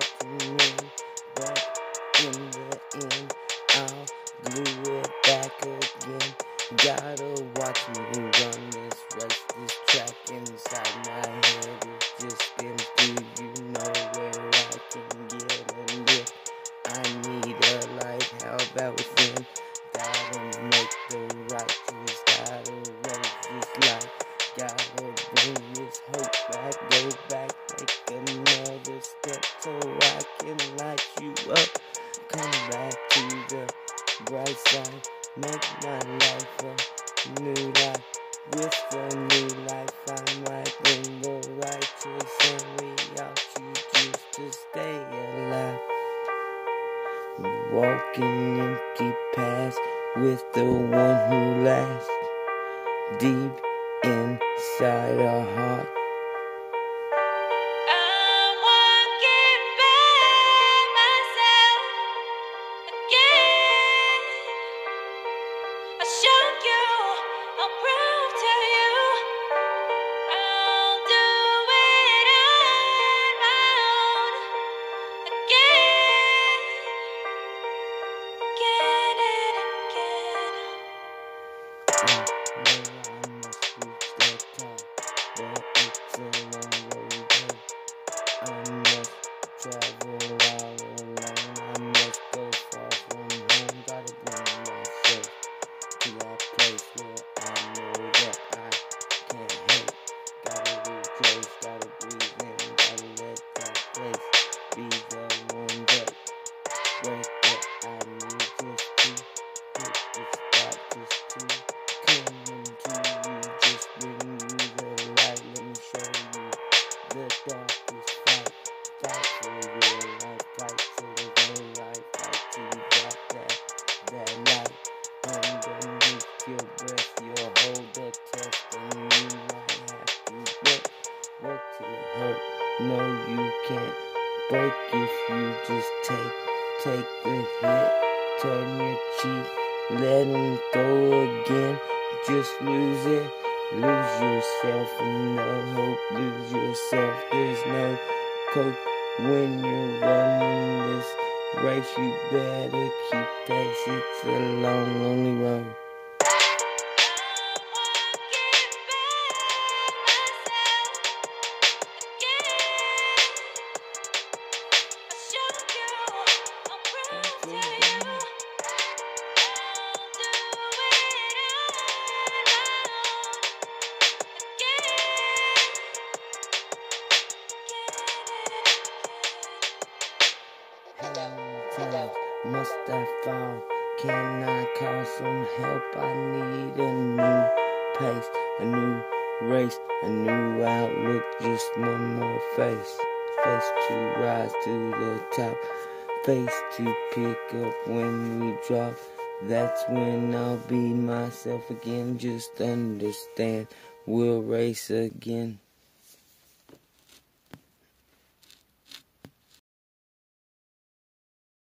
start to mend, but in the end, I'll glue it back again. Gotta watch me run this race, this track inside my head. It just spins. Do you know where I can get a lift? I need a light, how about within? Gotta make the right choice, gotta raise this light. Gotta bring this hope back, go back, take another step so I can light you up. Come back to the bright side, make my life a new life. With a new life, I'm making the right choice, and we all choose to stay alive. Walking empty paths with the one who lasts deep inside our heart. I'm walking back myself again. I'll show you, I'll prove to you, I'll do it on my own again, again and again. Know I must reach that top, but it's a long way to go. I must travel all alone. I must go far from home. Gotta bring myself to that place where I know that I can't help. Gotta replace, gotta breathe in, gotta let that place be the one that break that I need just to hit the spot, just to come into you, just bring you the light. Let me show you the darkest fight. Fight for your life, fight till there's no light, fight till you got that light underneath your breath. You'll hold the test, and you might have to work till it hurt. No, you can't break if you just take the hit, turn your cheek, let him go again. Just lose it, lose yourself in the hope, lose yourself. There's no cope when you're running this race. You better keep pace, it's a long, lonely road. How many times must I fall? Can I call some help? I need a new pace, a new race, a new outlook, just one more face. Face to rise to the top, face to pick up when we drop. That's when I'll be myself again. Just understand, we'll race again.